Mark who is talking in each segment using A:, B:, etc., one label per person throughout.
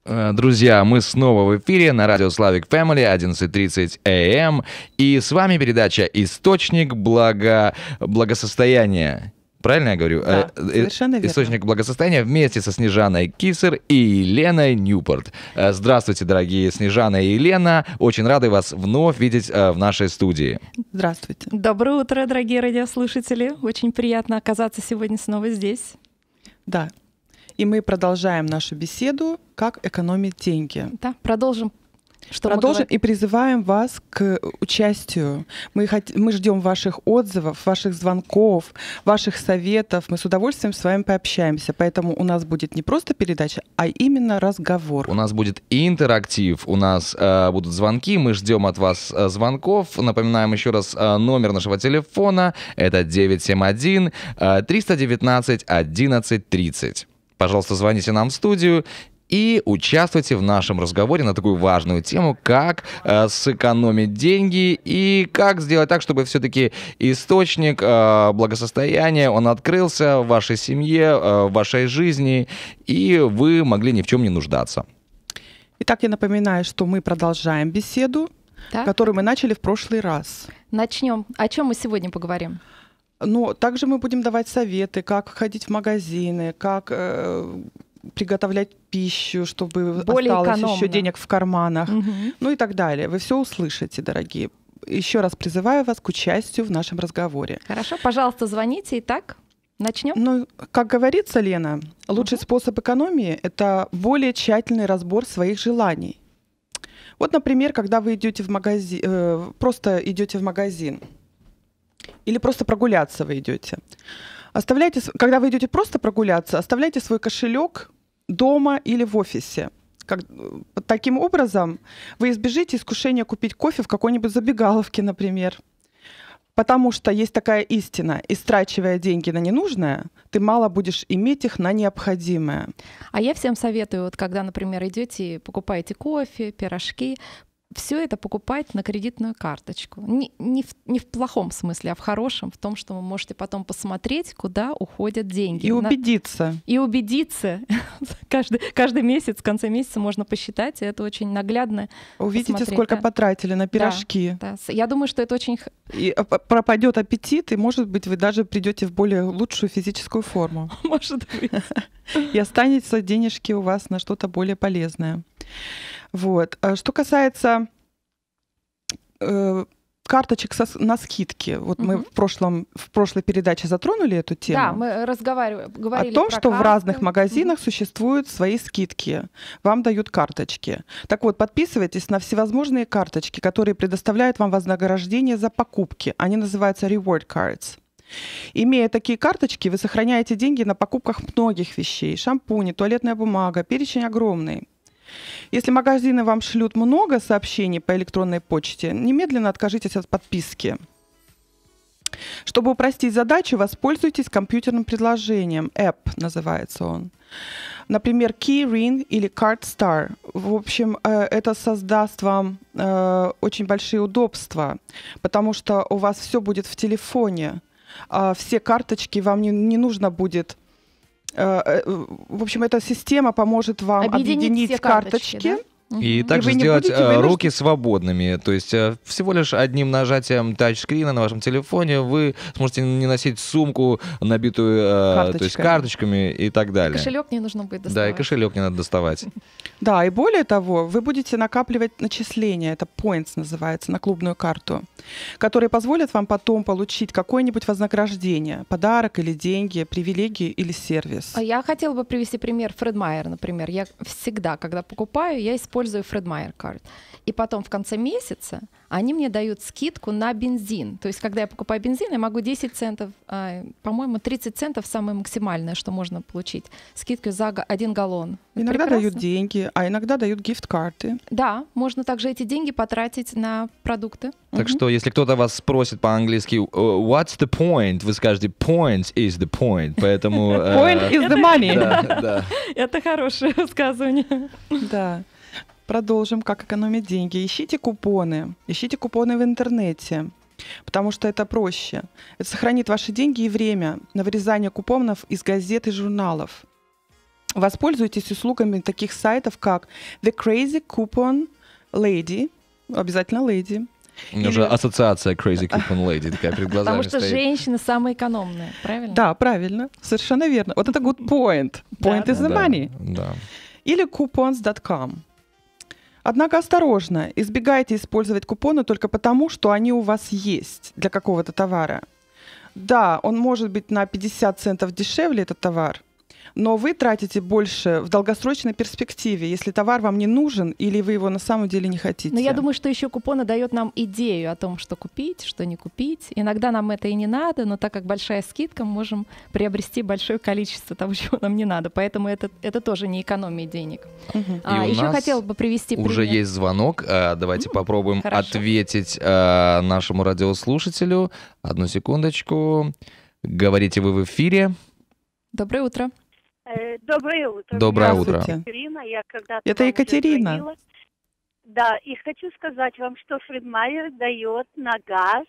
A: Друзья, мы снова в эфире на радио Slavic Family 11:30 АМ. И с вами передача «Источник благосостояния». Правильно я говорю?
B: Да, совершенно верно.
A: «Источник благосостояния» вместе со Снежаной Кисер и Еленой Ньюпорт. Здравствуйте, дорогие Снежана и Елена. Очень рады вас вновь видеть в нашей студии.
B: Здравствуйте.
C: Доброе утро, дорогие радиослушатели. Очень приятно оказаться сегодня снова здесь.
B: Да. И мы продолжаем нашу беседу «Как экономить деньги».
C: Да, продолжим.
B: Продолжим и призываем вас к участию. Мы ждем ваших отзывов, ваших звонков, ваших советов. Мы с удовольствием с вами пообщаемся. Поэтому у нас будет не просто передача, а именно разговор.
A: У нас будет интерактив, у нас будут звонки. Мы ждем от вас звонков. Напоминаем еще раз номер нашего телефона. Это 971-319-1130. Пожалуйста, звоните нам в студию и участвуйте в нашем разговоре на такую важную тему, как сэкономить деньги и как сделать так, чтобы все-таки источник благосостояния, он открылся в вашей семье, в вашей жизни, и вы могли ни в чем не нуждаться.
B: Итак, я напоминаю, что мы продолжаем беседу, которую мы начали в прошлый раз.
C: Начнем. О чем мы сегодня поговорим?
B: Но также мы будем давать советы, как ходить в магазины, как приготовлять пищу, чтобы
C: более
B: осталось
C: экономно.
B: еще денег в карманах, ну и так далее. Вы все услышите, дорогие. Еще раз призываю вас к участию в нашем разговоре.
C: Хорошо, пожалуйста, звоните. Итак, начнем.
B: Ну, как говорится, Лена, лучший способ экономии — это более тщательный разбор своих желаний. Вот, например, когда вы идете в магазин, просто идете в магазин, или просто прогуляться вы идете. Когда вы идете просто прогуляться, оставляйте свой кошелек дома или в офисе. Таким образом, вы избежите искушения купить кофе в какой-нибудь забегаловке, например. Потому что есть такая истина: истрачивая деньги на ненужное, ты мало будешь иметь их на необходимое.
C: А я всем советую, вот когда, например, идете, покупаете кофе, пирожки, все это покупать на кредитную карточку. Не в плохом смысле, а в хорошем, в том, что вы можете потом посмотреть, куда уходят деньги.
B: И убедиться.
C: И убедиться. Каждый месяц, в конце месяца можно посчитать, и это очень наглядно.
B: Увидите, сколько потратили на пирожки.
C: Да. Я думаю, что это очень...
B: И пропадет аппетит, и, может быть, вы даже придете в более лучшую физическую форму.
C: Может быть.
B: И останется денежки у вас на что-то более полезное. Вот. Что касается карточек на скидки, вот мы в прошлой передаче затронули эту тему.
C: Да, мы говорили
B: о том,
C: про
B: что
C: карты.
B: в разных магазинах существуют свои скидки. Вам дают карточки. Так вот, подписывайтесь на всевозможные карточки, которые предоставляют вам вознаграждение за покупки. Они называются reward cards. Имея такие карточки, вы сохраняете деньги на покупках многих вещей. Шампуни, туалетная бумага, перечень огромный. Если магазины вам шлют много сообщений по электронной почте, немедленно откажитесь от подписки. Чтобы упростить задачу, воспользуйтесь компьютерным приложением. App называется он. Например, KeyRing или CardStar. В общем, это создаст вам очень большие удобства, потому что у вас все будет в телефоне. Все карточки вам не нужно будет. В общем, эта система поможет вам объединить карточки.
A: И также сделать руки свободными. То есть всего лишь одним нажатием тачскрина на вашем телефоне вы сможете не носить сумку, набитую то есть карточками и так далее.
C: Кошелек не нужно будет доставать.
A: Да, и кошелек не надо доставать.
B: Да, и более того, вы будете накапливать начисления, это points называется, на клубную карту, которые позволят вам потом получить какое-нибудь вознаграждение, подарок или деньги, привилегии или сервис.
C: Я хотела бы привести пример Fred Meyer, например. Я всегда, когда покупаю, я использую Fred Meyer Card. И потом в конце месяца они мне дают скидку на бензин. То есть, когда я покупаю бензин, я могу 10 центов, по-моему, 30 центов самое максимальное, что можно получить. Скидку за 1 галлон.
B: Иногда дают деньги, а иногда дают гифт-карты.
C: Да, можно также эти деньги потратить на продукты.
A: Так что, если кто-то вас спросит по-английски «What's the point?», вы скажете «Point is the point». Поэтому...
B: Point is the money.
A: Да.
C: Это хорошее высказывание.
B: Да. Продолжим, как экономить деньги. Ищите купоны в интернете, потому что это проще. Это сохранит ваши деньги и время на вырезание купонов из газет и журналов. воспользуйтесь услугами таких сайтов, как The Crazy Coupon Lady, обязательно Lady.
A: У меня уже ассоциация Crazy Coupon Lady такая перед глазами
C: Потому что
A: стоит.
C: женщины самые экономные, правильно?
B: Да, правильно, совершенно верно. Вот это good point. Point is the money.
A: Да.
B: Или coupons.com. Однако осторожно, избегайте использовать купоны только потому, что они у вас есть для какого-то товара. Да, он может быть на 50 центов дешевле, этот товар, но вы тратите больше в долгосрочной перспективе, если товар вам не нужен или вы его на самом деле не хотите.
C: Но я думаю, что еще купоны дают нам идею о том, что купить, что не купить. Иногда нам это и не надо, но так как большая скидка, мы можем приобрести большое количество того, чего нам не надо. Поэтому это тоже не экономия денег.
B: Мгм.
A: И у
C: Еще
A: нас
C: хотела бы привести
A: Уже
C: пример.
A: есть звонок. Давайте попробуем
C: хорошо.
A: ответить нашему радиослушателю. Одну секундочку. Говорите вы в эфире.
C: Доброе утро.
D: Доброе утро.
A: Доброе
D: Меня
A: утро.
D: зовут Екатерина. Я когда-то
B: Это
D: вам уже
B: Екатерина.
D: звонила. Да, и хочу сказать вам, что Фред Майер дает на газ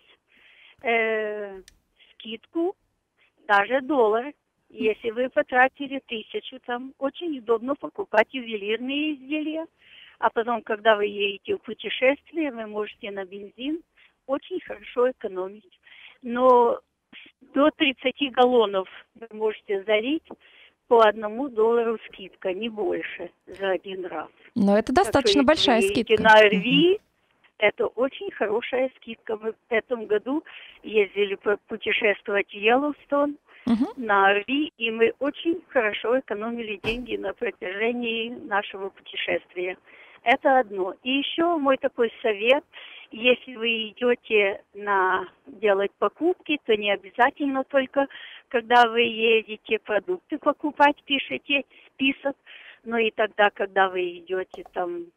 D: скидку, даже $1. Если вы потратили 1000, там очень удобно покупать ювелирные изделия. А потом, когда вы едете в путешествие, вы можете на бензин очень хорошо экономить. Но до 30 галлонов вы можете залить по $1 скидка, не больше, за один раз.
C: Но это достаточно
D: Так что,
C: большая
D: если вы едете
C: скидка.
D: на РВ, это очень хорошая скидка. Мы в этом году ездили путешествовать в Йеллоустон
C: Мгм.
D: на РВ, и мы очень хорошо экономили деньги на протяжении нашего путешествия. Это одно. И еще мой такой совет: если вы идете делать покупки, то не обязательно только, когда вы едете продукты покупать, пишите список, но и тогда, когда вы идете там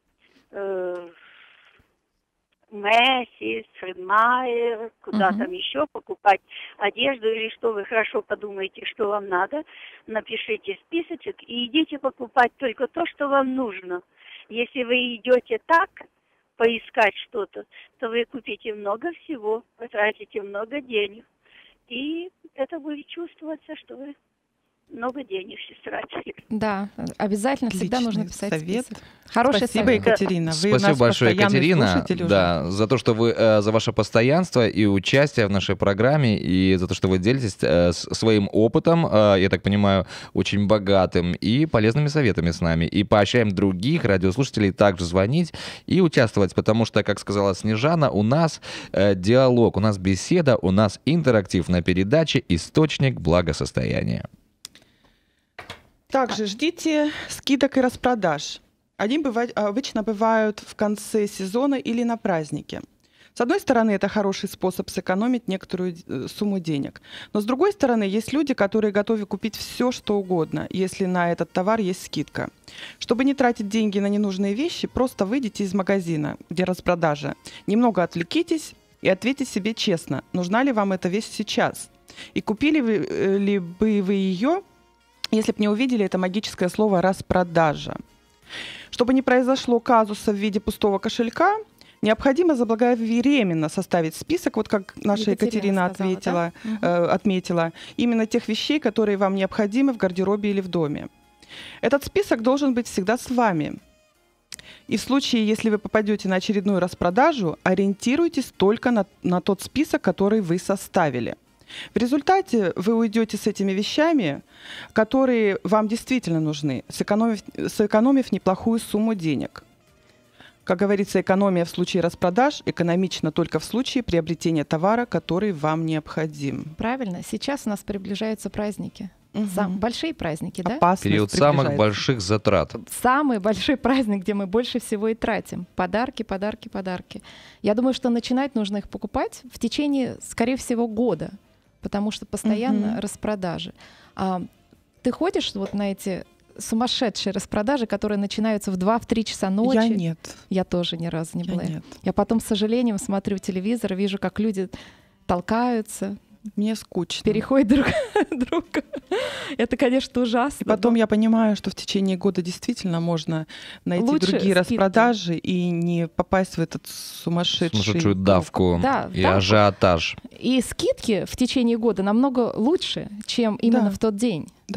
D: Мэссис, Фред Майер, куда там еще покупать одежду или что вы хорошо подумаете, что вам надо, напишите списочек и идите покупать только то, что вам нужно. Если вы идете так, поискать что-то, то вы купите много всего, потратите много денег, и это будет чувствоваться, что вы много денег истратили.
C: Да, обязательно всегда нужно
B: Отличный
C: писать
B: совет.
C: список. Хороший
B: Спасибо,
C: совет.
B: Екатерина. Вы
A: Спасибо
B: наш
A: большое,
B: постоянный
A: Екатерина,
B: слушатель уже.
A: да, за то, что вы за ваше постоянство и участие в нашей программе, и за то, что вы делитесь своим опытом, я так понимаю, очень богатым и полезными советами с нами. И поощряем других радиослушателей также звонить и участвовать, потому что, как сказала Снежана, у нас диалог, у нас беседа, у нас интерактив на передаче «Источник благосостояния».
B: Также ждите скидок и распродаж. Они обычно бывают в конце сезона или на празднике. С одной стороны, это хороший способ сэкономить некоторую сумму денег. Но с другой стороны, есть люди, которые готовы купить все, что угодно, если на этот товар есть скидка. Чтобы не тратить деньги на ненужные вещи, просто выйдите из магазина, где распродажа. Немного отвлекитесь и ответьте себе честно, нужна ли вам эта вещь сейчас. И купили ли бы вы ее, если бы не увидели это магическое слово «распродажа». Чтобы не произошло казуса в виде пустого кошелька, необходимо заблаговременно составить список, вот как наша Екатерина
C: сказала,
B: отметила, именно тех вещей, которые вам необходимы в гардеробе или в доме. Этот список должен быть всегда с вами. И в случае, если вы попадете на очередную распродажу, ориентируйтесь только на тот список, который вы составили. В результате вы уйдете с этими вещами, которые вам действительно нужны, сэкономив неплохую сумму денег. Как говорится, экономия в случае распродаж экономична только в случае приобретения товара, который вам необходим.
C: Правильно. Сейчас у нас приближаются праздники. Большие праздники, да?
B: Опасность
A: Период самых
B: приближается.
A: больших затрат.
C: Самый большой праздник, где мы больше всего и тратим. Подарки, подарки, подарки. Я думаю, что начинать нужно их покупать в течение, скорее всего, года, потому что постоянно распродажи. Ты ходишь вот на эти сумасшедшие распродажи, которые начинаются в 2-3 часа ночи?
B: Я нет.
C: Я тоже ни разу не была.
B: Нет.
C: Я потом, с сожалением, смотрю телевизор, вижу, как люди толкаются,
B: Мне скучно.
C: переходят друг друга. Это, конечно, ужасно.
B: И потом я понимаю, что в течение года действительно можно найти
C: Лучше
B: другие
C: скидки.
B: распродажи и не попасть в этот сумасшедшую
A: Сумасшедшую давку
C: Да,
A: и
C: давку.
A: ажиотаж.
C: И скидки в течение года намного лучше, чем именно
B: Да.
C: в тот день.
B: Да.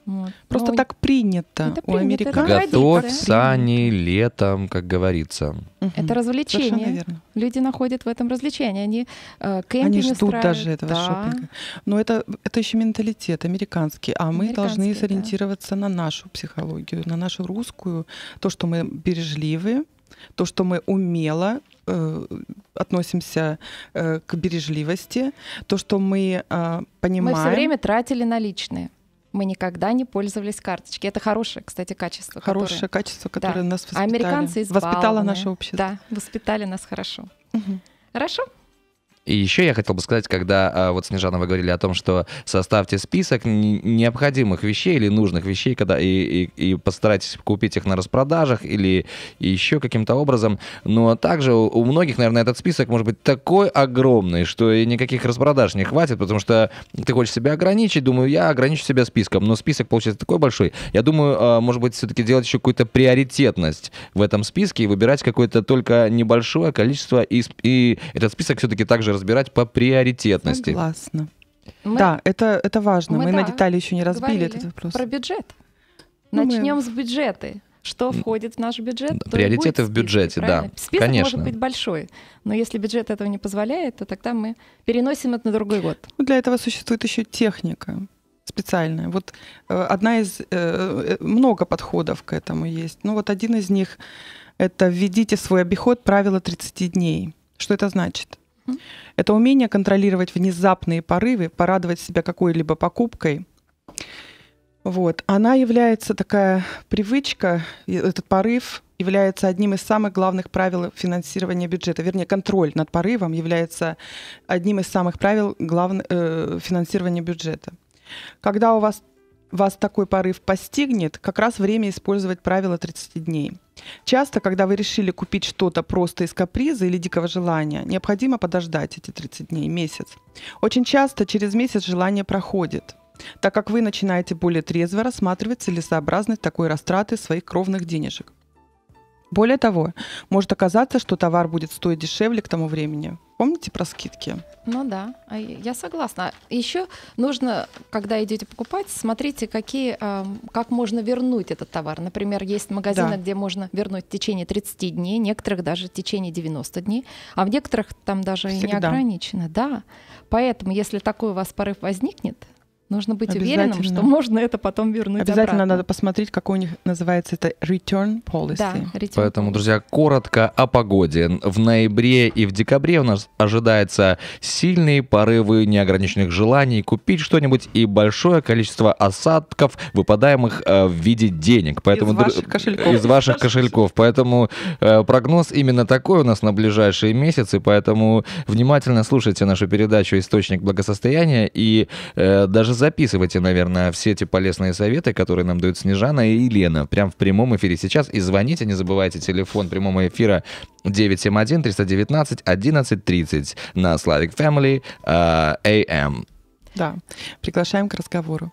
C: Вот.
B: Просто
C: Ну,
B: так принято
C: это
B: у
C: принято,
B: американцев.
C: это
A: Готовь
C: традиция.
A: сани летом, как говорится.
B: Мгм.
C: Это развлечение.
B: Совершенно верно.
C: Люди находят в этом развлечение. Они кемпинг
B: Они ждут
C: устраивают.
B: даже этого
C: Да.
B: шопинга. Но это еще менталитет американский, а мы должны
C: Американский, да.
B: сориентироваться на нашу психологию, на нашу русскую, то, что мы бережливы, то, что мы умело относимся к бережливости, то, что мы понимаем.
C: Мы все время тратили наличные. Мы никогда не пользовались карточкой. Это хорошее, кстати, качество.
B: Хорошее качество, которое
C: Да.
B: нас
C: А
B: воспитали.
C: американцы
B: Воспитало
C: избалованные.
B: наше общество.
C: Да, воспитали нас хорошо.
B: Мгм.
C: Хорошо?
A: И еще я хотел бы сказать, когда вот Снежана, вы говорили о том, что составьте список необходимых вещей или нужных вещей, когда и постарайтесь купить их на распродажах или еще каким-то образом. Но также у многих, наверное, этот список может быть такой огромный, что и никаких распродаж не хватит, потому что ты хочешь себя ограничить. Думаю, я ограничу себя списком, но список получается такой большой. Я думаю, может быть, все-таки делать еще какую-то приоритетность в этом списке и выбирать какое-то только небольшое количество, и этот список все-таки также разбирать по приоритетности.
B: Согласна.
C: Мы
B: Да, это важно. Мы на
C: да,
B: детали еще не разбили
C: говорили
B: этот вопрос.
C: про бюджет.
B: Ну, мы-
C: Начнем с бюджета. Что входит в наш бюджет?
A: Да,
C: то и
A: приоритеты
C: будет
A: в бюджете,
C: список,
A: да,
C: правильно? Список
A: конечно.
C: может быть большой, но если бюджет этого не позволяет, то тогда мы переносим это на другой год.
B: Ну, для этого существует еще техника специальная. Вот одна из... много подходов к этому есть. Ну вот один из них — это введите в свой обиход правило 30 дней. Что это значит? Это умение контролировать внезапные порывы, порадовать себя какой-либо покупкой. Вот. Она является такая привычка, и этот порыв является одним из самых главных правил финансирования бюджета. Вернее, контроль над порывом является одним из самых правил финансирования бюджета. Когда вас такой порыв постигнет, как раз время использовать правило 30 дней. Часто, когда вы решили купить что-то просто из каприза или дикого желания, необходимо подождать эти 30 дней, месяц. Очень часто через месяц желание проходит, так как вы начинаете более трезво рассматривать целесообразность такой растраты своих кровных денежек. Более того, может оказаться, что товар будет стоить дешевле к тому времени. Помните про скидки?
C: Ну да, я согласна. Еще нужно, когда идете покупать, смотрите, как можно вернуть этот товар. Например, есть магазины,
B: Да.
C: где можно вернуть в течение 30 дней, некоторых даже в течение 90 дней, а в некоторых там даже и не
B: Всегда.
C: ограничено. Да. Поэтому, если такой у вас порыв возникнет, нужно быть уверенным,
B: Обязательно.
C: что можно это потом вернуть
B: Обязательно
C: обратно.
B: надо посмотреть, какой у них называется это return policy.
C: Да, return
A: Поэтому,
C: policy.
A: друзья, коротко о погоде. В ноябре и в декабре у нас ожидается сильные порывы неограниченных желаний купить что-нибудь и большое количество осадков, выпадаемых в виде денег. Поэтому,
B: Из ваших кошельков.
A: Из ваших кошельков. Поэтому прогноз именно такой у нас на ближайшие месяцы. Поэтому внимательно слушайте нашу передачу «Источник благосостояния» и даже записывайте, наверное, все эти полезные советы, которые нам дают Снежана и Елена, прямо в прямом эфире сейчас. И звоните, не забывайте, телефон прямого эфира 971-319-1130 на Slavic Family AM.
B: Да, приглашаем к разговору.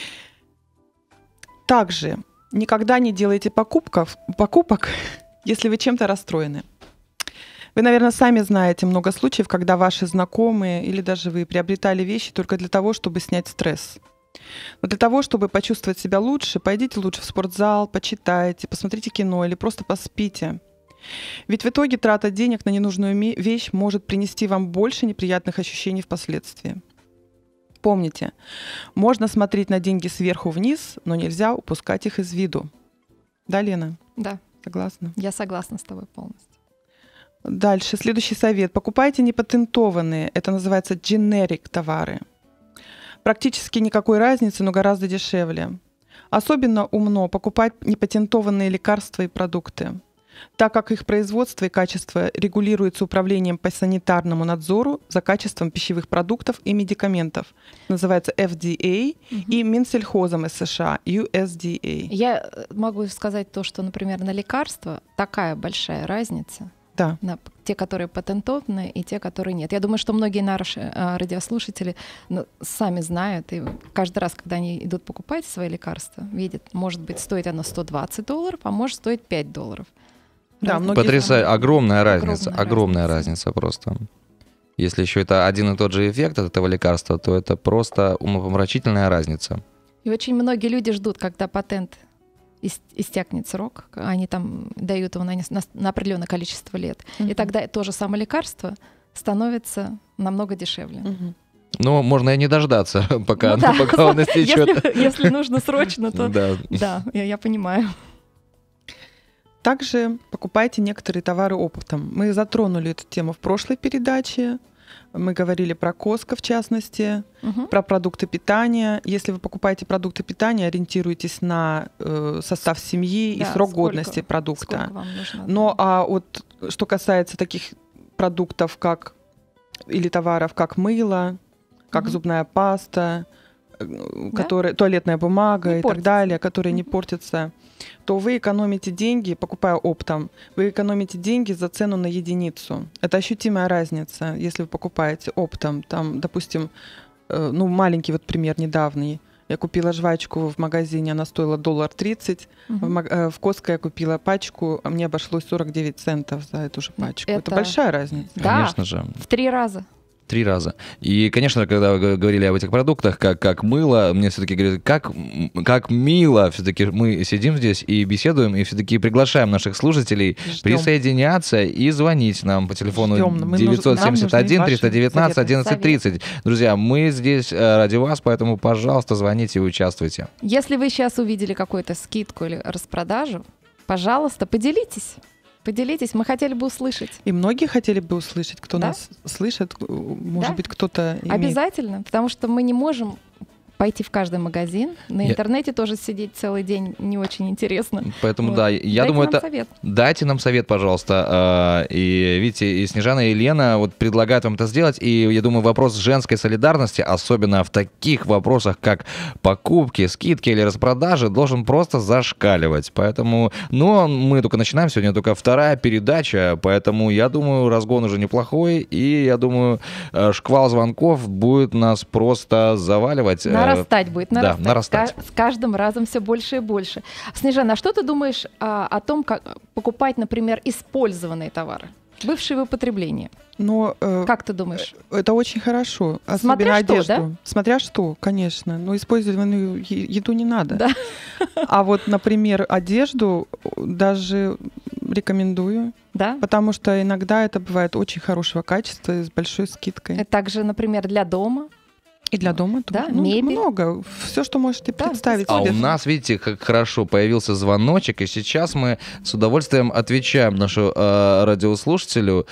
B: Также никогда не делайте покупок, если вы чем-то расстроены. Вы, наверное, сами знаете много случаев, когда ваши знакомые или даже вы приобретали вещи только для того, чтобы снять стресс. Но для того, чтобы почувствовать себя лучше, пойдите лучше в спортзал, почитайте, посмотрите кино или просто поспите. Ведь в итоге трата денег на ненужную вещь может принести вам больше неприятных ощущений впоследствии. Помните, можно смотреть на деньги сверху вниз, но нельзя упускать их из виду. Да, Лена?
C: Да,
B: Согласна?
C: я согласна с тобой полностью.
B: Дальше, следующий совет. Покупайте непатентованные, это называется generic товары. Практически никакой разницы, но гораздо дешевле. Особенно умно покупать непатентованные лекарства и продукты, так как их производство и качество регулируется управлением по санитарному надзору за качеством пищевых продуктов и медикаментов. Называется FDA, и Минсельхозом из США, USDA.
C: Я могу сказать то, что, например, на лекарства такая большая разница.
B: Да.
C: На те, которые патентованные, и те, которые нет. Я думаю, что многие наши радиослушатели сами знают, и каждый раз, когда они идут покупать свои лекарства, видят, может быть, стоит оно $120, а может стоить $5.
B: Да, многие
A: Потрясающе. Огромная разница.
C: Огромная
A: Огромная
C: разница.
A: разница просто. Если еще это один и тот же эффект от этого лекарства, то это просто умопомрачительная разница.
C: И очень многие люди ждут, когда патент истякнет срок, они там дают его на определенное количество лет. И тогда то же самое лекарство становится намного дешевле.
A: Ну, можно и не дождаться, пока,
C: Ну да.
A: пока он истечет.
C: Если нужно срочно, то
A: Да.
C: да, я понимаю.
B: Также покупайте некоторые товары оптом. Мы затронули эту тему в прошлой передаче. Мы говорили про Costco, в частности,
C: Мгм.
B: про продукты питания. Если вы покупаете продукты питания, ориентируйтесь на состав семьи и
C: Да,
B: срок
C: сколько-
B: годности продукта.
C: Сколько вам нужно?
B: Но вот что касается таких продуктов, или товаров, как мыло, как
C: Мгм.
B: зубная паста, туалетная бумага
C: Не
B: и так
C: портятся.
B: далее, которые не
C: Мгм.
B: портятся, то вы экономите деньги, покупая оптом, вы экономите деньги за цену на единицу. Это ощутимая разница, если вы покупаете оптом. Там, допустим, маленький вот пример недавний. Я купила жвачку в магазине, она стоила $1.30.
C: Мгм.
B: В Costco я купила пачку, а мне обошлось 49 центов за эту же пачку. Это
C: Это-
B: большая разница.
C: Да,
A: Конечно же.
C: в 3 раза.
A: 3 раза. И, конечно, когда вы говорили об этих продуктах, как мыло, мне все-таки говорят, как мило, все-таки мы сидим здесь и беседуем, и все-таки приглашаем наших слушателей
B: Ждем.
A: присоединяться и звонить нам по телефону
B: Ждем. Нам нужны
A: 971
B: ваши
A: 319
B: советы.
A: 1130. Друзья, мы здесь ради вас, поэтому, пожалуйста, звоните и участвуйте.
C: Если вы сейчас увидели какую-то скидку или распродажу, пожалуйста, поделитесь. Поделитесь, мы хотели бы услышать.
B: И многие хотели бы услышать, кто
C: Да?
B: нас слышит. Может
C: Да.
B: быть, кто-то имеет...
C: Обязательно, потому что мы не можем пойти в каждый магазин. На
A: Я-
C: интернете тоже сидеть целый день не очень интересно.
A: Поэтому,
C: Вот.
A: да, я
C: Дайте
A: думаю,
C: нам
A: это...
C: совет.
A: Дайте нам совет, пожалуйста. И видите, и Снежана, и Лена вот предлагают вам это сделать. И я думаю, вопрос женской солидарности, особенно в таких вопросах, как покупки, скидки или распродажи, должен просто зашкаливать. Поэтому, но мы только начинаем, сегодня только 2-я передача, поэтому я думаю, разгон уже неплохой, и я думаю, шквал звонков будет нас просто заваливать.
C: Нарастать будет,
A: да,
C: нарастать.
A: нарастать.
C: С каждым разом все больше и больше. Снежана, а что ты думаешь о том, как покупать, например, использованные товары? Бывшие в употреблении.
B: Но
C: Как ты думаешь?
B: это очень хорошо.
C: Смотря
B: Особенно
C: что,
B: одежду. Смотря что, конечно. Но использованную еду не надо.
C: Да.
B: А вот, например, одежду даже рекомендую,
C: Да?
B: потому что иногда это бывает очень хорошего качества и с большой скидкой.
C: Также, например, для дома.
B: И для дома
C: Да,
B: тоже.
C: мебель.
B: Много. Все, что можете
C: Да,
B: представить
A: А
B: себе.
A: у нас, видите, как хорошо появился звоночек, и сейчас мы с удовольствием отвечаем нашу радиослушателю.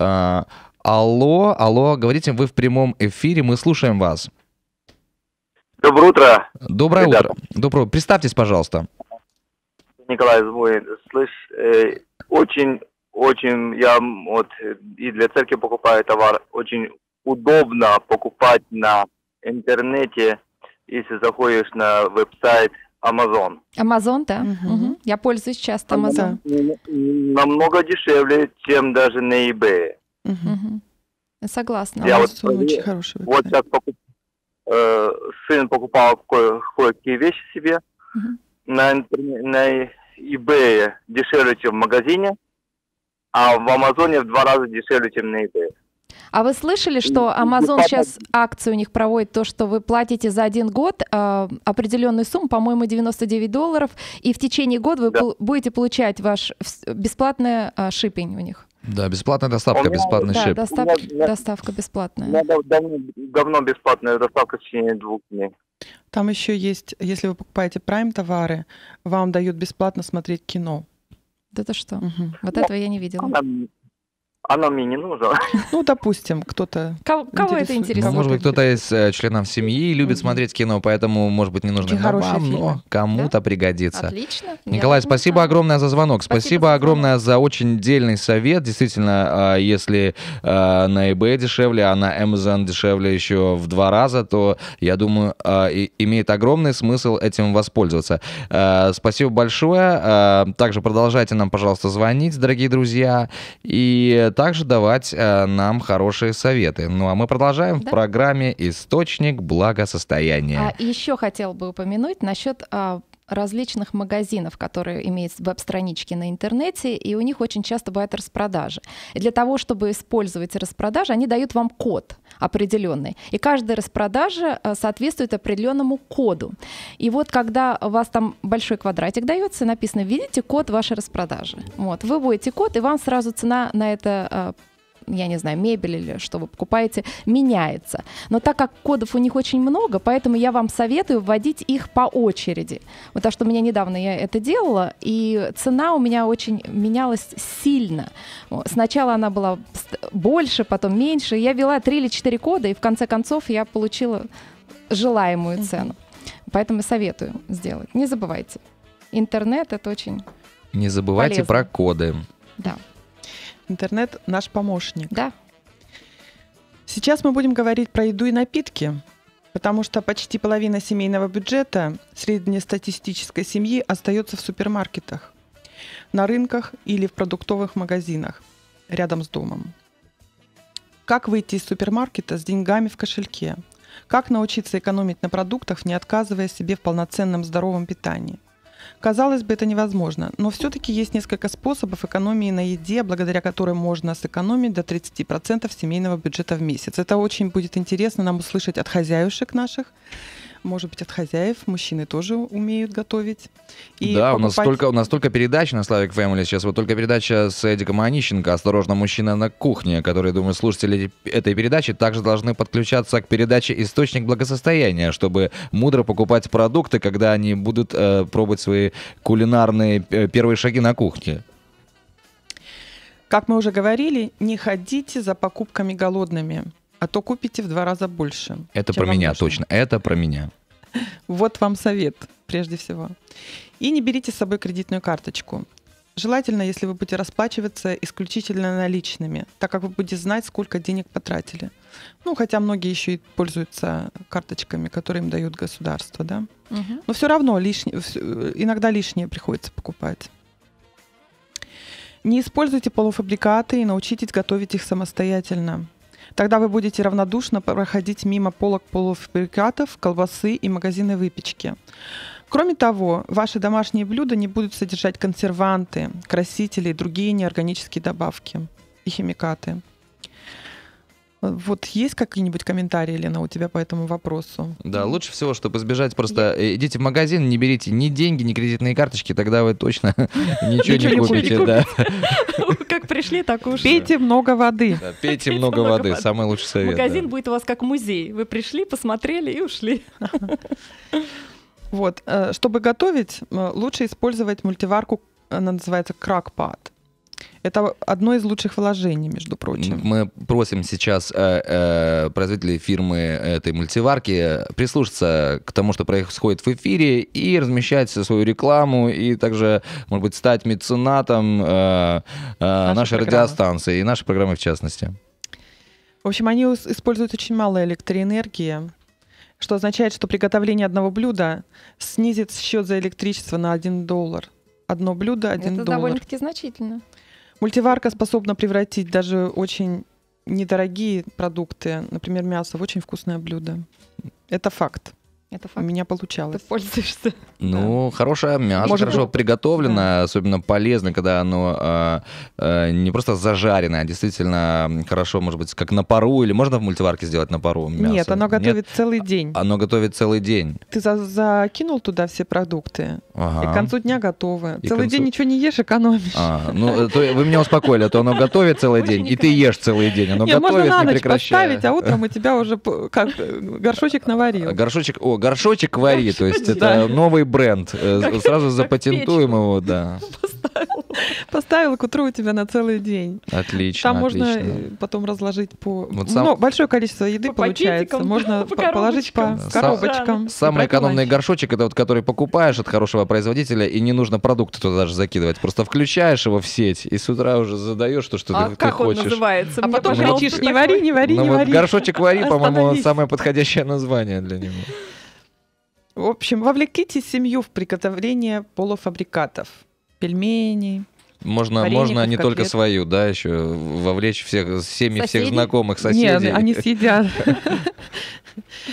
A: Алло, говорите, вы в прямом эфире, мы слушаем вас.
E: Доброе утро,
A: Доброе
E: Ребята.
A: утро. Доброе. Представьтесь, пожалуйста.
E: Николай звонит. Очень я вот и для церкви покупаю товар. Очень удобно покупать на интернете, если заходишь на веб-сайт Amazon.
C: Amazon, да?
B: Мгм.
C: Мгм. Я пользуюсь часто
B: Да.
C: Amazon.
E: Намного дешевле, чем даже на eBay.
B: Мгм.
C: Мгм. Согласна.
E: Я вот
B: Amazon очень хороший
E: Вот
B: веб-сайт.
E: сейчас сын покупал кое-какие вещи себе
C: Мгм.
E: на eBay дешевле, чем в магазине, а в Амазоне в 2 раза дешевле, чем на eBay.
C: А вы слышали, что Amazon сейчас акцию у них проводит, то, что вы платите за 1 год определенную сумму, по-моему, $99, и в течение года вы
E: Да.
C: будете получать ваш бесплатный шиппинг у них.
A: Да, бесплатная доставка,
E: У меня-
A: бесплатный
C: Да,
A: шип.
C: доставка бесплатная.
E: Давно бесплатная доставка в течение 2 дней.
B: Там еще есть, если вы покупаете Prime товары, вам дают бесплатно смотреть кино.
C: Да ты что?
B: Мгм.
C: Вот этого я не видела.
E: Оно мне не нужно.
B: Ну, допустим, кто-то...
C: Кого это
B: интересует.
A: Ну,
C: интересует?
A: может быть, кто-то из членов семьи любит смотреть кино, поэтому, может быть, не нужно
B: Очень
A: именно
B: хорошие
A: вам, но
B: фильмы.
A: кому-то пригодится.
C: Отлично.
A: Николай,
C: Я
A: спасибо
C: знала.
A: огромное за звонок.
C: Спасибо
A: Спасибо
C: за
A: огромное за очень дельный совет. Действительно, если на eBay дешевле, а на Amazon дешевле еще в 2 раза, то, я думаю, имеет огромный смысл этим воспользоваться. Спасибо большое. Также продолжайте нам, пожалуйста, звонить, дорогие друзья, и также давать нам хорошие советы. Ну, а мы продолжаем в
C: Да.
A: программе «Источник благосостояния».
C: Еще хотел бы упомянуть насчет различных магазинов, которые имеют веб-странички на интернете, и у них очень часто бывают распродажи. И для того, чтобы использовать распродажи, они дают вам код определенный. И каждая распродажа соответствует определенному коду. И вот когда у вас там большой квадратик дается, написано «Введите код вашей распродажи». Вот. Вы вводите код, и вам сразу цена на это я не знаю, мебель или что вы покупаете, меняется. Но так как кодов у них очень много, поэтому я вам советую вводить их по очереди. Потому что у меня недавно я это делала, и цена у меня очень менялась сильно. Сначала она была больше, потом меньше. Я ввела 3 или 4 кода, и в конце концов я получила желаемую цену. Поэтому советую сделать. Не забывайте. Интернет — это очень
A: Не забывайте
C: полезно.
A: про коды.
C: Да.
B: Интернет — наш помощник.
C: Да.
B: Сейчас мы будем говорить про еду и напитки, потому что почти половина семейного бюджета среднестатистической семьи остается в супермаркетах, на рынках или в продуктовых магазинах рядом с домом. Как выйти из супермаркета с деньгами в кошельке? Как научиться экономить на продуктах, не отказывая себе в полноценном здоровом питании? Казалось бы, это невозможно, но все-таки есть несколько способов экономии на еде, благодаря которым можно сэкономить до 30% семейного бюджета в месяц. Это очень будет интересно нам услышать от хозяюшек наших, может быть, от хозяев. Мужчины тоже умеют готовить. И
A: да,
B: покупать...
A: у нас только передача на Slavic Family сейчас, вот только передача с Эдиком Онищенко «Осторожно, мужчина на кухне», которые, думаю, слушатели этой передачи также должны подключаться к передаче «Источник благосостояния», чтобы мудро покупать продукты, когда они будут пробовать свои кулинарные первые шаги на кухне.
B: Как мы уже говорили, не ходите за покупками голодными, а то купите в 2 раза больше.
A: Это
B: чем
A: про
B: вам
A: меня,
B: нужно.
A: точно, это про меня.
B: Вот вам совет, прежде всего. И не берите с собой кредитную карточку. Желательно, если вы будете расплачиваться исключительно наличными, так как вы будете знать, сколько денег потратили. Ну, хотя многие еще и пользуются карточками, которые им дают государство, да. Но все равно иногда лишнее приходится покупать. Не используйте полуфабрикаты и научитесь готовить их самостоятельно. Тогда вы будете равнодушно проходить мимо полок полуфабрикатов, колбасы и магазины выпечки. Кроме того, ваши домашние блюда не будут содержать консерванты, красители и другие неорганические добавки и химикаты. Вот есть какие-нибудь комментарии, Лена, у тебя по этому вопросу?
A: Да, лучше всего, чтобы избежать, просто идите в магазин, не берите ни деньги, ни кредитные карточки, тогда вы точно ничего не купите. Да.
C: Как пришли, так ушли.
B: Пейте много воды.
A: Да, пейте много воды, самый лучший совет.
C: Магазин будет у вас как музей. Вы пришли, посмотрели и ушли.
B: Вот, чтобы готовить, лучше использовать мультиварку, она называется Crock-Pot. Это одно из лучших вложений, между прочим.
A: Мы просим сейчас производителей фирмы этой мультиварки прислушаться к тому, что происходит в эфире, и размещать свою рекламу, и также, может быть, стать меценатом нашей радиостанции и нашей программы в частности.
B: В общем, они используют очень мало электроэнергии, что означает, что приготовление одного блюда снизит счет за электричество на $1. Одно блюдо — $1.
C: Это довольно-таки значительно.
B: Мультиварка способна превратить даже очень недорогие продукты, например, мясо, в очень вкусное блюдо. Это факт.
C: Это
B: У
C: факт.
B: меня
C: Ты
B: получалось.
C: пользуешься.
A: Ну, хорошее мясо,
B: Может
A: хорошо
B: быть,
A: приготовленное, особенно полезно, когда оно не просто зажаренное, а действительно хорошо, может быть, как на пару, или можно в мультиварке сделать на пару мясо?
B: Нет, оно готовит целый день.
A: Оно готовит целый день.
B: Ты закинул туда все продукты,
A: Ага.
B: и к концу дня готовы.
A: И к
B: Целый
A: концу-
B: день ничего не ешь, экономишь.
A: Ну, то вы меня успокоили, а то оно готовит целый
C: Очень
A: день, и ты ешь целый день. Оно
B: Нет, можно
A: готовит,
B: на
A: не
B: ночь
A: прекращая.
B: поставить, а утром у тебя уже как горшочек наварил.
A: Горшочек вари, то есть это
B: Да.
A: новый бренд. Сразу запатентуем его, да.
B: Поставил к утру у тебя на целый день.
A: Отлично,
B: Там можно
A: отлично.
B: потом разложить по...
A: Вот сам-
B: Ну, большое количество еды
C: По
B: получается.
C: пакетикам,
B: Можно
C: по
B: положить по
C: коробочкам.
B: коробочкам.
A: Самый
B: И
A: экономный
B: брать на ланч.
A: горшочек, это вот который покупаешь от хорошего производителя, и не нужно продукты туда даже закидывать. Просто включаешь его в сеть, и с утра уже задаешь то, что
C: А
A: ты
C: как он
A: хочешь.
C: называется?
B: А
C: Мне,
B: потом
C: пожалуйста,
B: кричишь, не
C: такой.
B: вари, не вари,
A: Ну
B: не
A: вот
B: вари.
A: горшочек вари, по-моему,
B: Остановись.
A: самое подходящее название для него.
B: В общем, вовлеките семью в приготовление полуфабрикатов. Пельменей.
A: Можно
B: Вареников,
A: не только
B: котлет.
A: свою, да, еще вовлечь всех, семьи всех
C: Соседей?
A: знакомых, соседей.
B: Нет, они съедят.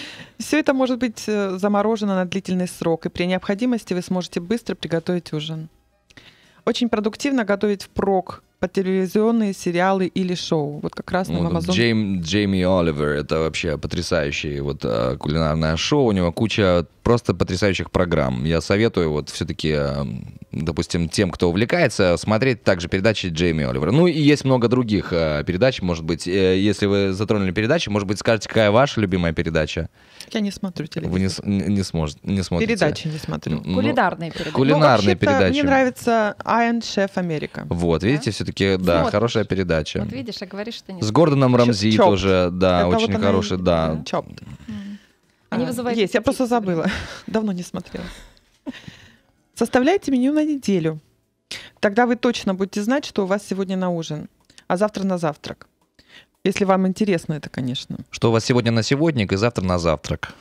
B: Все это может быть заморожено на длительный срок, и при необходимости вы сможете быстро приготовить ужин. Очень продуктивно готовить впрок под телевизионные сериалы или шоу. Вот как раз на Amazon.
A: Джейми Оливер, это вообще потрясающее кулинарное шоу. У него куча просто потрясающих программ. Я советую все-таки, допустим, тем, кто увлекается, смотреть также передачи Джейми Оливера. Ну и есть много других передач. Может быть, если вы затронули передачи, может быть, скажете, какая ваша любимая передача?
B: Я не смотрю телевизор.
A: Вы не смотрите.
B: Передачи не смотрю.
C: Кулинарные передачи.
A: Кулинарные передачи.
B: Мне нравится Iron Chef Америка.
A: Вот, видите, все-таки, да,
C: Смотришь.
A: хорошая передача.
C: Вот видишь, а говоришь, что не
A: С Гордоном Рамзи
B: Chopped.
A: тоже, да,
B: Это
A: очень
B: вот
A: хороший, да.
B: Chopped.
C: Они вызывают
B: Есть, я просто
C: аппетит.
B: забыла. Давно не смотрела. Составляйте меню на неделю. Тогда вы точно будете знать, что у вас сегодня на ужин, а завтра на завтрак. Если вам интересно это, конечно.
A: Что у вас сегодня на сегодняк и завтра на завтрак?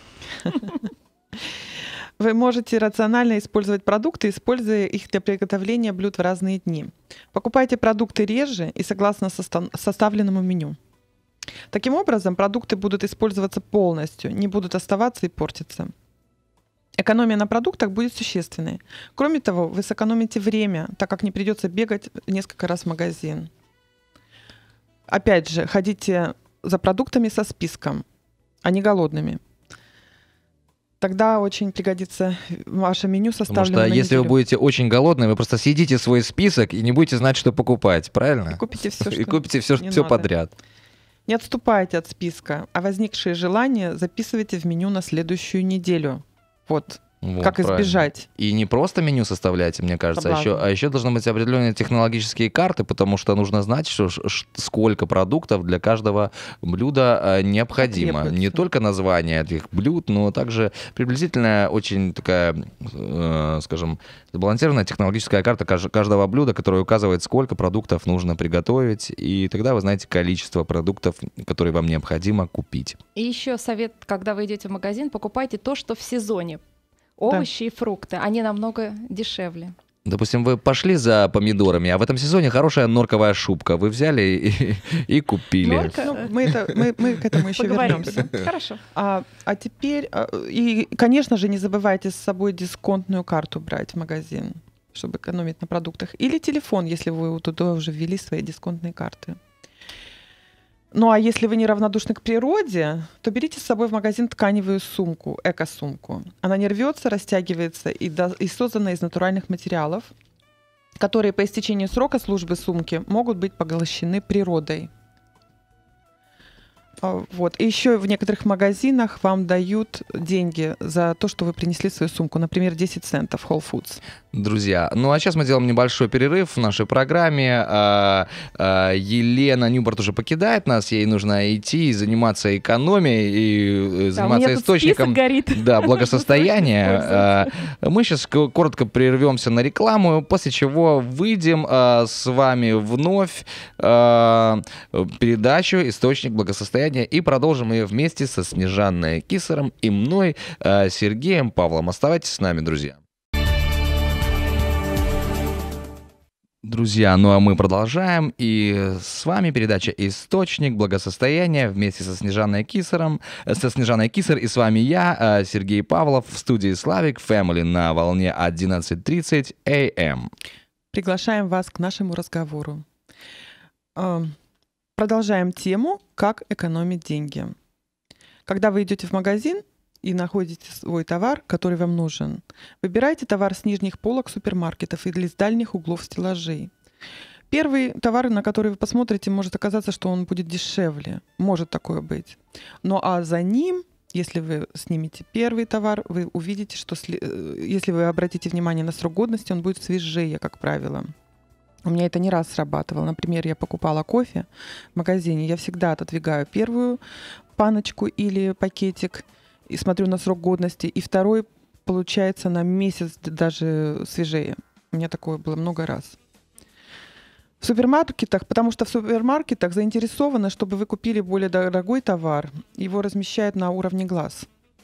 B: Вы можете рационально использовать продукты, используя их для приготовления блюд в разные дни. Покупайте продукты реже и согласно составленному меню. Таким образом, продукты будут использоваться полностью, не будут оставаться и портиться. Экономия на продуктах будет существенной. Кроме того, вы сэкономите время, так как не придется бегать несколько раз в магазин. Опять же, ходите за продуктами со списком, а не голодными. Тогда очень пригодится ваше меню,
A: Потому
B: составленное
A: что
B: на
A: если вы
B: неделю.
A: будете очень голодны, вы просто съедите свой список и не будете знать, что покупать, правильно?
B: И купите все,
A: И
B: что
A: купите все
B: не надо.
A: подряд.
B: Не отступайте от списка, а возникшие желания записывайте в меню на следующую неделю. Вот.
A: Вот,
B: Как
A: правильно.
B: избежать?
A: И не просто меню составляйте, мне кажется,
B: Соблазна.
A: а еще должны быть определенные технологические карты, потому что нужно знать, сколько продуктов для каждого блюда необходимо.
B: Потребуется.
A: Не только название этих блюд, но также приблизительная, очень такая, скажем, сбалансированная технологическая карта каждого блюда, которая указывает, сколько продуктов нужно приготовить, и тогда вы знаете количество продуктов, которые вам необходимо купить.
C: И еще совет, когда вы идете в магазин, покупайте то, что в сезоне. Овощи и фрукты, они намного дешевле.
A: Допустим, вы пошли за помидорами, а в этом сезоне хорошая норковая шубка. Вы взяли и купили.
C: Норка?
B: Ну, мы к этому еще
C: Поговорим.
B: вернемся.
C: Хорошо.
B: А теперь, и, конечно же, не забывайте с собой дисконтную карту брать в магазин, чтобы экономить на продуктах. Или телефон, если вы туда уже ввели свои дисконтные карты. Ну а если вы неравнодушны к природе, то берите с собой в магазин тканевую сумку, эко-сумку. Она не рвется, растягивается и создана из натуральных материалов, которые по истечению срока службы сумки могут быть поглощены природой. Вот. И еще в некоторых магазинах вам дают деньги за то, что вы принесли свою сумку. Например, 10 центов Whole Foods.
A: Друзья, ну а сейчас мы делаем небольшой перерыв в нашей программе. Елена Ньюборт уже покидает нас, ей нужно идти и заниматься экономией, и заниматься источником благосостояния. Мы сейчас коротко прервемся на рекламу, после чего выйдем с вами вновь передачу «Источник благосостояния» и продолжим ее вместе со Снежанной Кисаром и мной, Сергеем Павлом. Оставайтесь с нами, друзья. Друзья, ну а мы продолжаем, и с вами передача «Источник благосостояния» вместе со Снежанной Кисар, и с вами я, Сергей Павлов, в студии Slavic Family на волне 11:30 AM.
B: Приглашаем вас к нашему разговору. Продолжаем тему «Как экономить деньги». Когда вы идете в магазин и находите свой товар, который вам нужен, выбирайте товар с нижних полок супермаркетов или с дальних углов стеллажей. Первый товар, на который вы посмотрите, может оказаться, что он будет дешевле. Может такое быть. Ну а за ним, если вы снимете первый товар, вы увидите, что если вы обратите внимание на срок годности, он будет свежее, как правило. У меня это не раз срабатывало. Например, я покупала кофе в магазине, я всегда отодвигаю первую баночку или пакетик и смотрю на срок годности, и второй получается на месяц даже свежее. У меня такое было много раз. В супермаркетах, потому что в супермаркетах заинтересованы, чтобы вы купили более дорогой товар, его размещают на уровне глаз.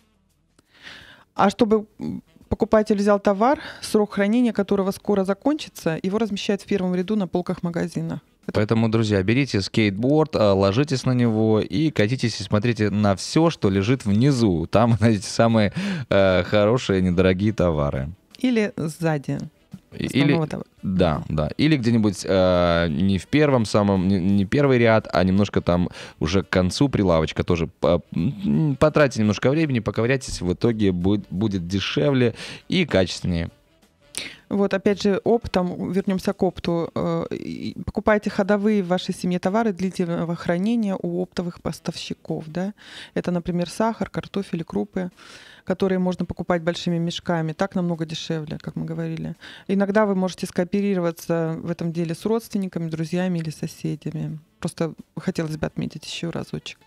B: А чтобы покупатель взял товар, срок хранения которого скоро закончится, его размещают в первом ряду на полках магазина.
A: Поэтому, друзья, берите скейтборд, ложитесь на него и катитесь и смотрите на все, что лежит внизу. Там вы найдете самые хорошие, недорогие товары.
B: Или сзади.
A: Или, да. Или где-нибудь не в первом самом, не первый ряд, а немножко там уже к концу прилавочка тоже. Потратьте немножко времени, поковыряйтесь, в итоге будет дешевле и качественнее.
B: Вот, опять же, оптом, вернемся к опту. Покупайте ходовые в вашей семье товары длительного хранения у оптовых поставщиков. Да? Это, например, сахар, картофель, крупы, которые можно покупать большими мешками. Так намного дешевле, как мы говорили. Иногда вы можете скооперироваться в этом деле с родственниками, друзьями или соседями. Просто хотелось бы отметить еще разочек.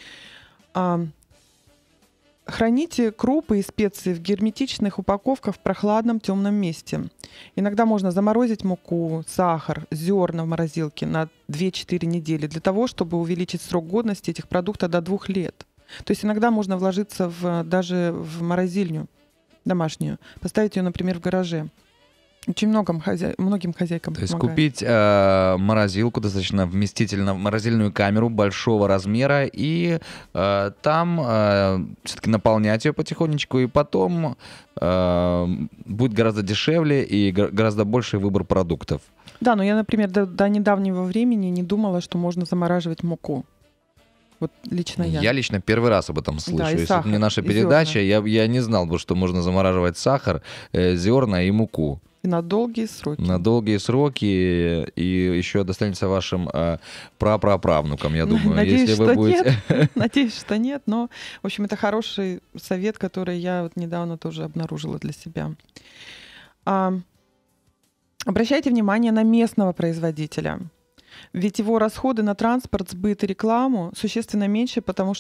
B: Храните крупы и специи в герметичных упаковках в прохладном темном месте. Иногда можно заморозить муку, сахар, зерна в морозилке на 2-4 недели для того, чтобы увеличить срок годности этих продуктов до 2 лет. То есть иногда можно вложиться даже в морозильню домашнюю, поставить ее, например, в гараже. Очень многим хозяйкам
A: То есть
B: помогает.
A: купить морозилку достаточно вместительно, морозильную камеру большого размера, и там все-таки наполнять ее потихонечку, и потом будет гораздо дешевле и гораздо больший выбор продуктов.
B: Да, но я, например, до недавнего времени не думала, что можно замораживать муку. Вот лично я.
A: Я лично первый раз об этом слышу.
B: Да, и
A: если
B: сахар,
A: бы не наша
B: и
A: передача, я не знал бы, что можно замораживать сахар, зерна и муку.
B: И на долгие сроки.
A: На долгие сроки, и еще достанется вашим праправнукам, я думаю.
B: Надеюсь,
A: если вы
B: что
A: будете...
B: нет. Надеюсь, что нет. Но, в общем, это хороший совет, который я вот недавно тоже обнаружила для себя. Обращайте внимание на местного производителя. Ведь его расходы на транспорт, сбыт и рекламу существенно меньше, поэтому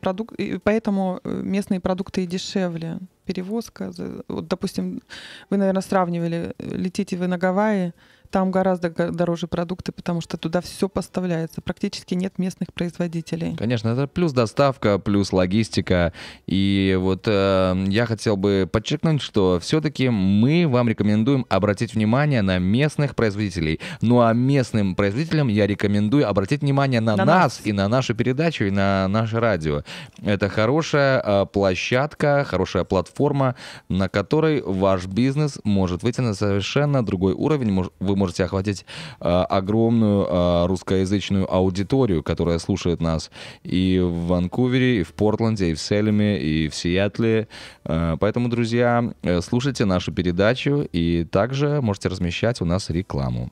B: местные продукты и дешевле. Перевозка. Вот, допустим, вы, наверное, сравнивали, летите вы на Гавайи, там гораздо дороже продукты, потому что туда все поставляется. Практически нет местных производителей.
A: Конечно, это плюс доставка, плюс логистика. И вот я хотел бы подчеркнуть, что все-таки мы вам рекомендуем обратить внимание на местных производителей. Ну а местным производителям я рекомендую обратить внимание на нас и на нашу передачу, и на наше радио. Это хорошая площадка, хорошая платформа, на которой ваш бизнес может выйти на совершенно другой уровень. Вы можете охватить огромную русскоязычную аудиторию, которая слушает нас и в Ванкувере, и в Портленде, и в Селеме, и в Сиэтле. Поэтому, друзья, слушайте нашу передачу и также можете размещать у нас рекламу.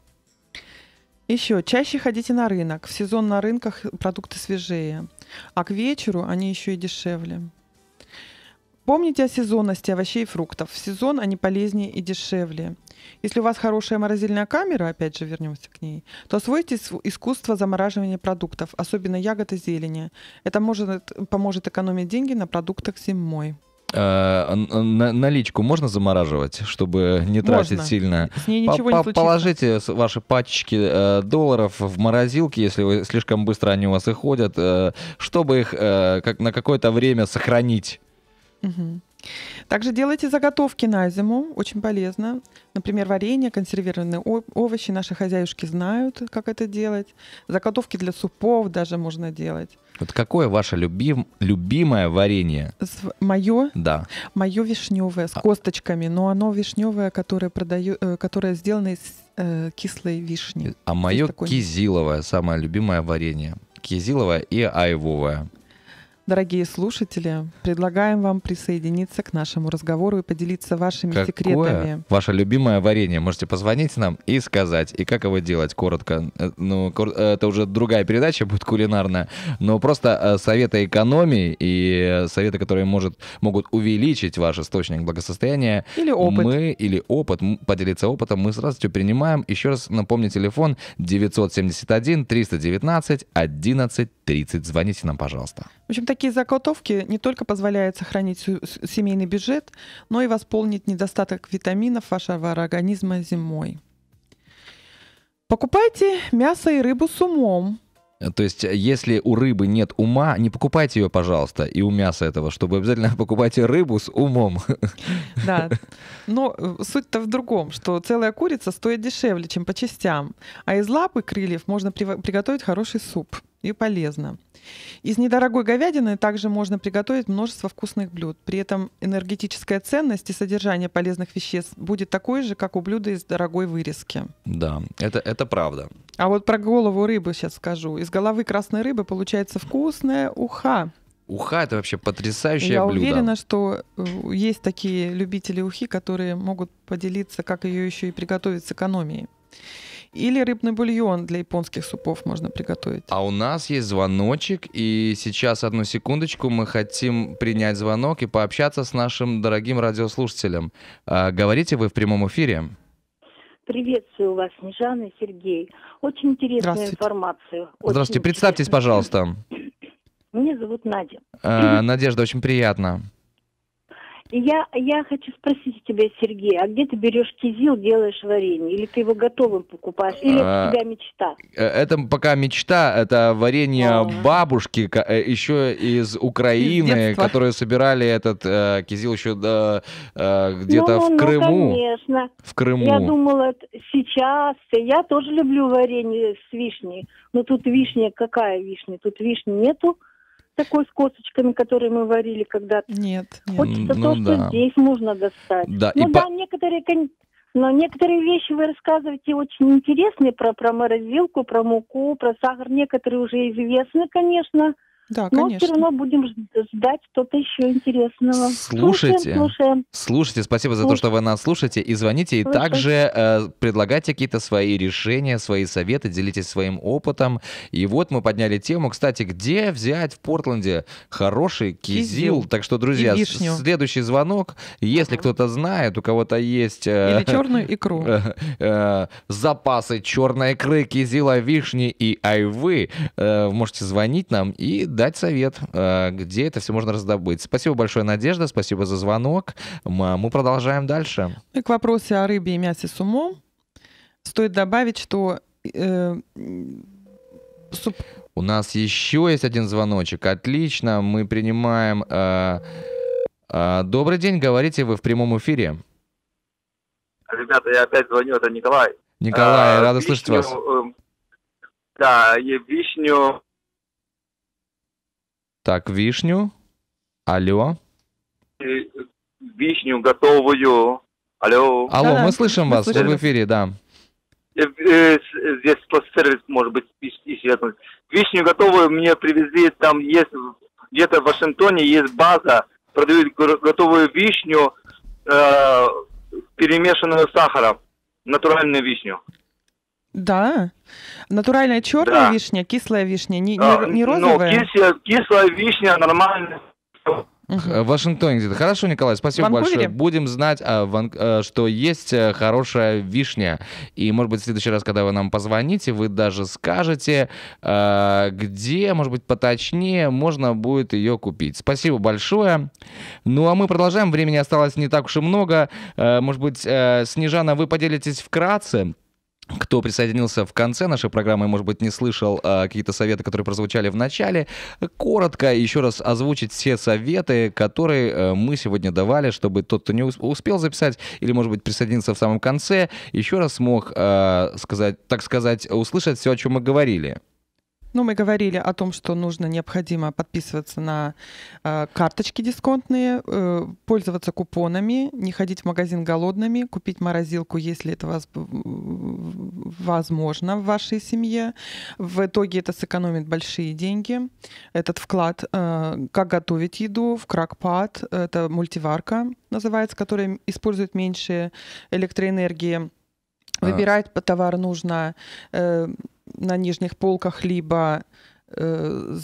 B: Еще чаще ходите на рынок. В сезон на рынках продукты свежее, а к вечеру они еще и дешевле. Помните о сезонности овощей и фруктов. В сезон они полезнее и дешевле. Если у вас хорошая морозильная камера, опять же вернемся к ней, то освойте искусство замораживания продуктов, особенно ягод и зелени. Это поможет экономить деньги на продуктах зимой.
A: Наличку можно замораживать, чтобы не тратить сильно?
B: С ней ничего не случится.
A: Положите ваши пачечки долларов в морозилке, если слишком быстро они у вас уходят, чтобы их на какое-то время сохранить.
B: Угу. Также делайте заготовки на зиму, очень полезно. Например, варенье, консервированные овощи. Наши хозяюшки знают, как это делать. Заготовки для супов даже можно делать.
A: Вот какое ваше любимое варенье?
B: Мое?
A: Да.
B: Мое вишневое, с косточками, но оно вишневое, которое сделано из кислой вишни.
A: А мое кизиловое, самое любимое варенье. Кизиловое и айвовое.
B: Дорогие слушатели, предлагаем вам присоединиться к нашему разговору и поделиться вашими секретами.
A: Ваше любимое варенье? Можете позвонить нам и сказать. И как его делать? Коротко. Ну, это уже другая передача будет кулинарная. Но просто советы экономии и советы, которые могут увеличить ваш источник благосостояния.
B: Или опыт.
A: Поделиться опытом мы с радостью принимаем. Еще раз напомню, телефон 971-319-11-30. Звоните нам, пожалуйста.
B: В общем, такие заготовки не только позволяют сохранить семейный бюджет, но и восполнить недостаток витаминов вашего организма зимой. Покупайте мясо и рыбу с умом.
A: То есть, если у рыбы нет ума, не покупайте ее, пожалуйста, и у мяса этого, чтобы обязательно покупайте рыбу с умом.
B: Да. Но суть-то в другом, что целая курица стоит дешевле, чем по частям. А из лап и крыльев можно приготовить хороший суп. И полезно. Из недорогой говядины также можно приготовить множество вкусных блюд. При этом энергетическая ценность и содержание полезных веществ будет такой же, как у блюда из дорогой вырезки.
A: Да, это правда.
B: А вот про голову рыбы сейчас скажу. Из головы красной рыбы получается вкусная уха.
A: Уха — это вообще потрясающее
B: Я
A: блюдо.
B: уверена, что есть такие любители ухи, которые могут поделиться, как ее еще и приготовить с экономией. Или рыбный бульон для японских супов можно приготовить.
A: А у нас есть звоночек, и сейчас, одну секундочку, мы хотим принять звонок и пообщаться с нашим дорогим радиослушателем. Говорите вы в прямом эфире.
F: Приветствую вас, Снежана и Сергей. Очень интересная информация.
A: Здравствуйте, представьтесь, пожалуйста.
F: Меня зовут Надя.
A: Надежда, очень приятно.
F: И я хочу спросить у тебя, Сергей, а где ты берешь кизил, делаешь варенье? Или ты его готовым покупаешь? Или это у тебя мечта?
A: Это пока мечта. Это варенье бабушки, еще из Украины, которые собирали этот кизил еще где-то в Крыму.
F: Конечно.
A: В Крыму.
F: Я думала, сейчас. Я тоже люблю варенье с вишней. Но тут вишня, какая вишня? Тут вишни нету. Такой с косточками, которые мы варили когда-то.
B: Нет.
F: Хочется что здесь можно достать.
A: Да,
F: но некоторые вещи вы рассказываете очень интересные про морозилку, про муку, про сахар. Некоторые уже известны, конечно.
B: Да,
F: но
B: конечно.
F: все равно будем ждать что-то еще интересного.
A: Слушайте, спасибо за то, что вы нас слушаете и звоните. И также предлагайте какие-то свои решения, свои советы, делитесь своим опытом. И вот мы подняли тему, кстати, где взять в Портленде хороший кизил. Так что, друзья, следующий звонок, если кто-то знает, у кого-то есть...
B: Или черную икру.
A: Запасы черной икры, кизила, вишни и айвы, можете звонить нам и дать совет, где это все можно раздобыть. Спасибо большое, Надежда, спасибо за звонок. Мы продолжаем дальше.
B: И к вопросу о рыбе и мясе с умом стоит добавить, что...
A: У нас еще есть один звоночек. Отлично, мы принимаем... Добрый день, говорите вы в прямом эфире.
E: Ребята, я опять звоню, это Николай.
A: Николай, рада слышать вас.
E: Да, и вишню...
A: Так, вишню. Алло.
E: Вишню готовую. Алло.
A: Алло, мы слышим вас, вы в эфире, да.
E: Здесь сервис, может быть, исчезнуть. Вишню готовую мне привезли, там есть, где-то в Вашингтоне есть база, продают готовую вишню, перемешанную с сахаром, натуральную вишню.
B: Да. Натуральная черная вишня, кислая вишня, не розовая?
E: Ну, кислая вишня, нормальная.
A: В Вашингтоне где-то. Хорошо, Николай, спасибо большое. Будем знать, что есть хорошая вишня. И, может быть, в следующий раз, когда вы нам позвоните, вы даже скажете, где, может быть, поточнее можно будет ее купить. Спасибо большое. Ну, а мы продолжаем. Времени осталось не так уж и много. Может быть, Снежана, вы поделитесь вкратце. Кто присоединился в конце нашей программы, может быть, не слышал какие-то советы, которые прозвучали в начале, коротко еще раз озвучить все советы, которые мы сегодня давали, чтобы тот, кто не успел записать или, может быть, присоединиться в самом конце, еще раз смог услышать все, о чем мы говорили.
B: Ну, мы говорили о том, что необходимо подписываться на карточки дисконтные, пользоваться купонами, не ходить в магазин голодными, купить морозилку, если это возможно в вашей семье. В итоге это сэкономит большие деньги. Этот вклад, как готовить еду в крокпад, это мультиварка называется, которая использует меньше электроэнергии. Выбирать товар нужно на нижних полках, либо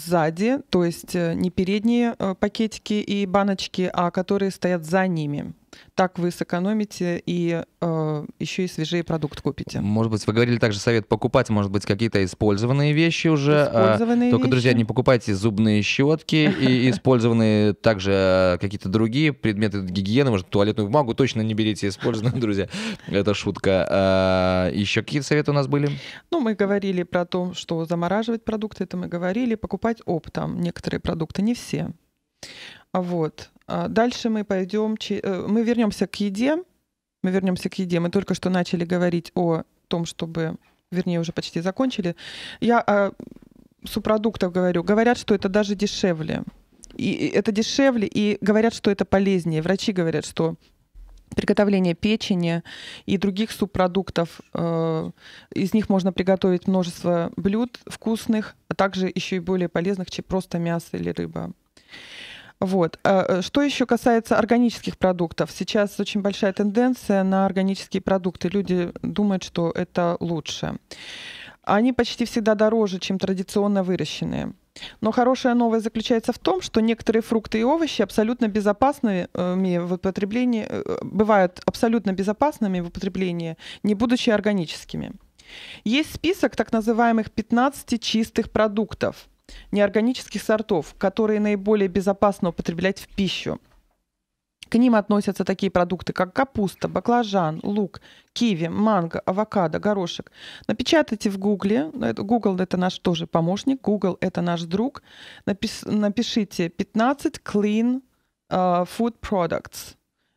B: сзади, то есть не передние пакетики и баночки, а которые стоят за ними. так вы сэкономите и еще и свежие продукты купите.
A: Может быть, вы говорили также совет покупать, может быть, какие-то использованные вещи уже.
B: Использованные
A: Только,
B: вещи.
A: друзья, не покупайте зубные щетки и использованные также какие-то другие предметы гигиены, может, туалетную бумагу точно не берите использованную, друзья. Это шутка. Еще какие советы у нас были?
B: Ну, мы говорили про то, что замораживать продукты, это мы говорили, покупать оптом некоторые продукты, не все. Вот. Дальше мы пойдем, мы вернемся к еде. Мы только что начали говорить о том, чтобы, вернее, уже почти закончили. Я о субпродуктах говорю. Говорят, что это даже дешевле. И это дешевле, и говорят, что это полезнее. Врачи говорят, что приготовление печени и других субпродуктов, из них можно приготовить множество блюд вкусных, а также еще и более полезных, чем просто мясо или рыба. Вот. Что еще касается органических продуктов? Сейчас очень большая тенденция на органические продукты. Люди думают, что это лучше. Они почти всегда дороже, чем традиционно выращенные. Но хорошая новость заключается в том, что некоторые фрукты и овощи абсолютно безопасны в употреблении, бывают абсолютно безопасными в употреблении, не будучи органическими. Есть список так называемых 15 чистых продуктов, неорганических сортов, которые наиболее безопасно употреблять в пищу. К ним относятся такие продукты, как капуста, баклажан, лук, киви, манго, авокадо, горошек. Напечатайте в Гугле. Google — это наш тоже помощник. Google — это наш друг. Напишите 15 clean food products.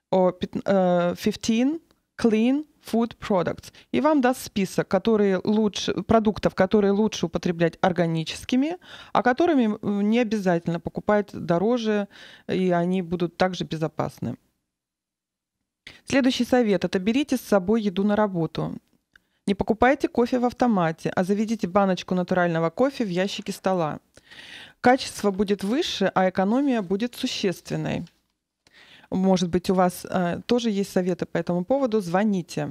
B: 15 clean food products. И вам даст список продуктов, которые лучше употреблять органическими, а которыми не обязательно покупать дороже, и они будут также безопасны. Следующий совет – это берите с собой еду на работу. Не покупайте кофе в автомате, а заведите баночку натурального кофе в ящике стола. Качество будет выше, а экономия будет существенной. Может быть, у вас тоже есть советы по этому поводу, звоните.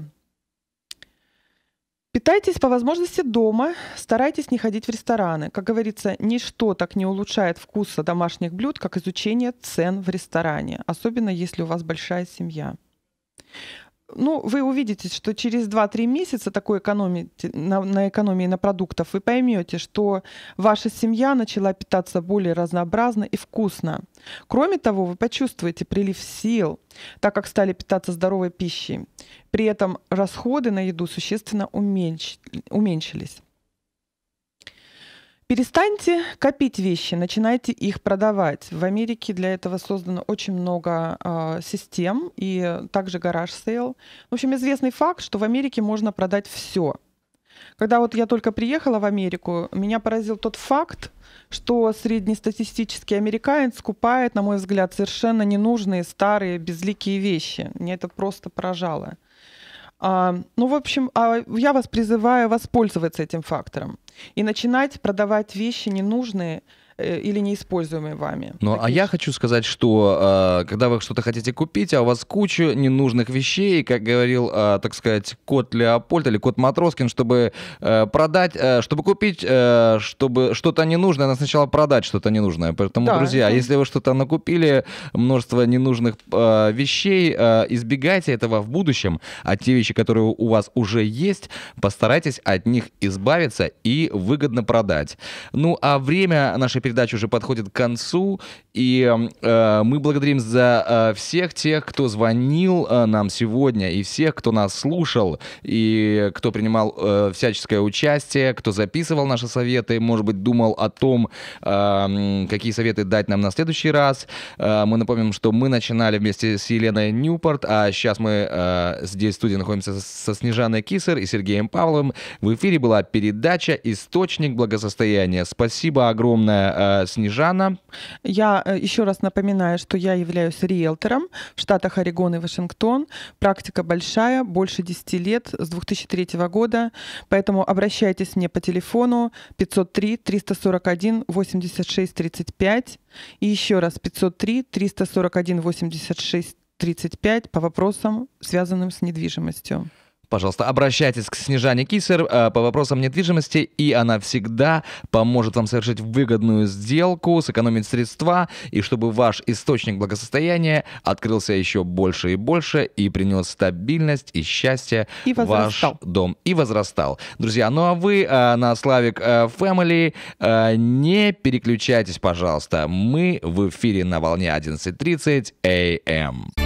B: Питайтесь по возможности дома, старайтесь не ходить в рестораны. Как говорится, ничто так не улучшает вкуса домашних блюд, как изучение цен в ресторане, особенно если у вас большая семья. Ну, вы увидите, что через 2-3 месяца такой на экономии на продуктах вы поймете, что ваша семья начала питаться более разнообразно и вкусно. Кроме того, вы почувствуете прилив сил, так как стали питаться здоровой пищей. При этом расходы на еду существенно уменьшились. Перестаньте копить вещи, начинайте их продавать. В Америке для этого создано очень много систем и также гараж сейл. В общем, известный факт, что в Америке можно продать все. Когда вот я только приехала в Америку, меня поразил тот факт, что среднестатистический американец скупает, на мой взгляд, совершенно ненужные, старые, безликие вещи. Меня это просто поражало. Ну, в общем, я вас призываю воспользоваться этим фактором и начинать продавать вещи ненужные или неиспользуемые вами.
A: Ну, а я хочу сказать, что когда вы что-то хотите купить, а у вас куча ненужных вещей, как говорил, так сказать, кот Леопольд или кот Матроскин, чтобы продать, чтобы купить, чтобы что-то ненужное, надо сначала продать что-то ненужное. Поэтому, да, друзья, если вы что-то накупили, множество ненужных вещей, избегайте этого в будущем, а те вещи, которые у вас уже есть, постарайтесь от них избавиться и выгодно продать. Ну, а время нашей передача уже подходит к концу, и мы благодарим за всех тех, кто звонил нам сегодня, и всех, кто нас слушал, и кто принимал всяческое участие, кто записывал наши советы, может быть, думал о том, какие советы дать нам на следующий раз. Мы напомним, что мы начинали вместе с Еленой Ньюпорт, а сейчас мы здесь в студии находимся со Снежаной Кисер и Сергеем Павловым. В эфире была передача «Источник благосостояния». Спасибо огромное, Снежана.
B: Я еще раз напоминаю, что я являюсь риэлтором в штатах Орегон и Вашингтон. Практика большая, больше 10 лет, с 2003 года. Поэтому обращайтесь мне по телефону 503-341-86-35. И еще раз 503-341-86-35 по вопросам, связанным с недвижимостью.
A: пожалуйста, обращайтесь к Снежане Кисер по вопросам недвижимости, и она всегда поможет вам совершить выгодную сделку, сэкономить средства, и чтобы ваш источник благосостояния открылся еще больше и больше, и принес стабильность и счастье в ваш дом. И возрастал. Друзья, ну а вы на Славик Family не переключайтесь, пожалуйста. Мы в эфире на волне 11:30 AM.